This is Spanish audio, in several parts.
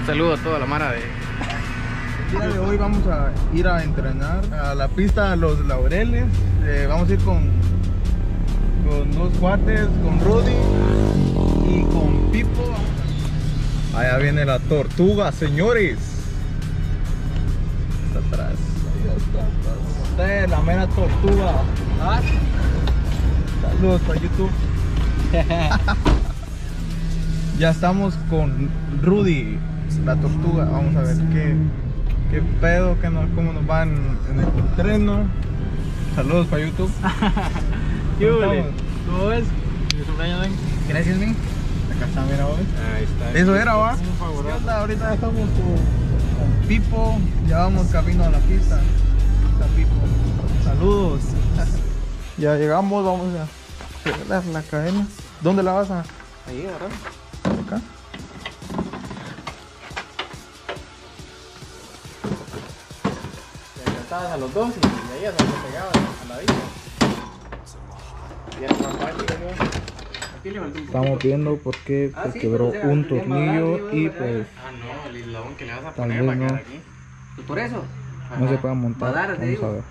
saludo a toda la mara de... El día de hoy vamos a ir a entrenar a la pista Los Laureles. Vamos a ir con dos cuates, con Rudy y con Pipo. Allá viene la tortuga, señores. Está atrás. Esta es la mera tortuga. ¿Ah? Saludos para YouTube. Ya estamos con Rudy, la tortuga. Vamos a ver qué pedo, cómo nos va en el entreno. Saludos para YouTube. ¿Cómo ves? Gracias, men. Acá está, mira, hoy. Ahí está. Eso era, va. ¿Qué onda? Ahorita estamos con Pipo. Ya vamos camino a la pista. Está Pipo. Saludos. Ya llegamos, vamos a arreglar la cadena. ¿Dónde la vas a? Ahí, ¿verdad? Acá. Y encantadas a los dos y ahí ya se me pegaba a la vista. Y era más fácil, ¿no? Estamos viendo por qué se quebró un tornillo y pues Ah, no, el eslabón que le vas a tal poner vez va a quedar no. aquí. ¿Y por eso? no se puede montar. Va a dar, te Vamos digo. a ver.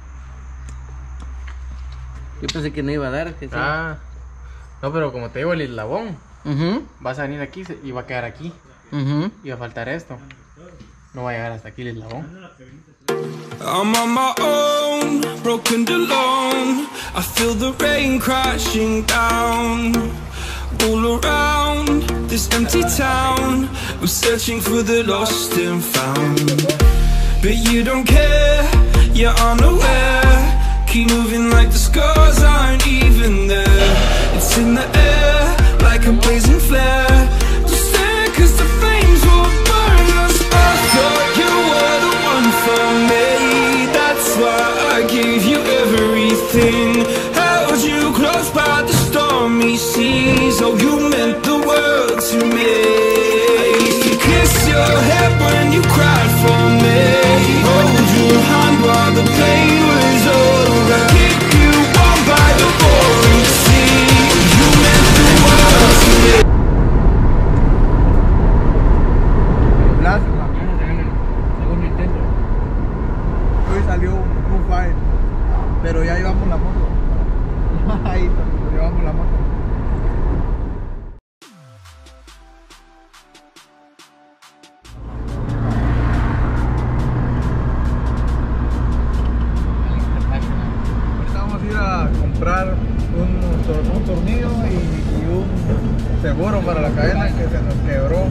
Yo pensé que no iba a dar. Que sí. Ah, no, pero como te digo, el eslabón, Ujú, vas a venir aquí y va a quedar aquí. ujú. Y va a faltar esto. No va a llegar hasta aquí el eslabón. I'm on my own, broken and alone. I feel the rain crashing down. All around this empty town, I'm searching for the lost and found. But you don't care, you're unaware. Keep moving like the scars aren't even there. It's in the air, like a blazing flare. Just stare, cause the flames will burn us. I thought you were the one for me. That's why I gave you everything. Held you close by the stormy seas. Oh, you meant the world to me. I used to kiss your head when you cried for me. Hold your hand while the pain was over. Keep you warm by the roaring sea. You meant the world to me. Lástima. Segundo intento. Hoy salió un file, pero ya llevamos la moto. Ahí está, llevamos la moto. Ahorita vamos a ir a comprar un tornillo y un seguro para la cadena que se nos quebró.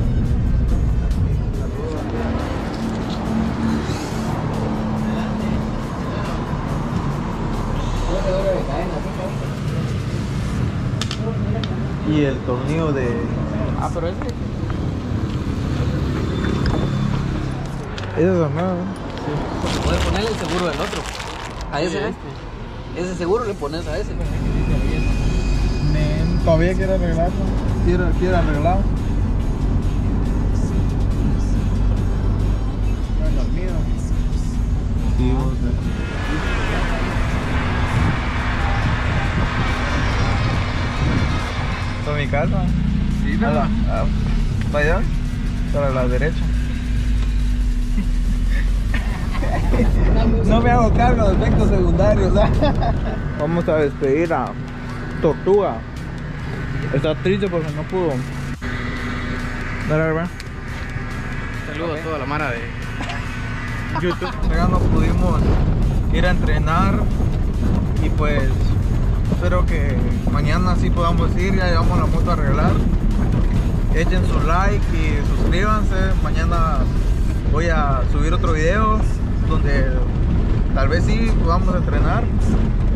Y el tornillo de... Ah, pero ese. Ese es armado. Puedes ponerle el seguro del otro. A ese, ese seguro le pones a ese. Todavía quiere arreglarlo. Quiere arreglarlo. Bueno, el mío. Sí, ¿Esta es mi casa? Sí, ¿Para allá? Para la derecha. No me hago cargo de efectos secundarios. Vamos a despedir a Tortuga. Está triste porque no pudo. Dale, ¿verdad? Saludo a toda la mara de... YouTube. Ya no pudimos ir a entrenar y pues espero que mañana sí podamos ir. Ya llevamos la moto a arreglar. Echen su like y suscríbanse. Mañana voy a subir otro video donde tal vez sí podamos entrenar.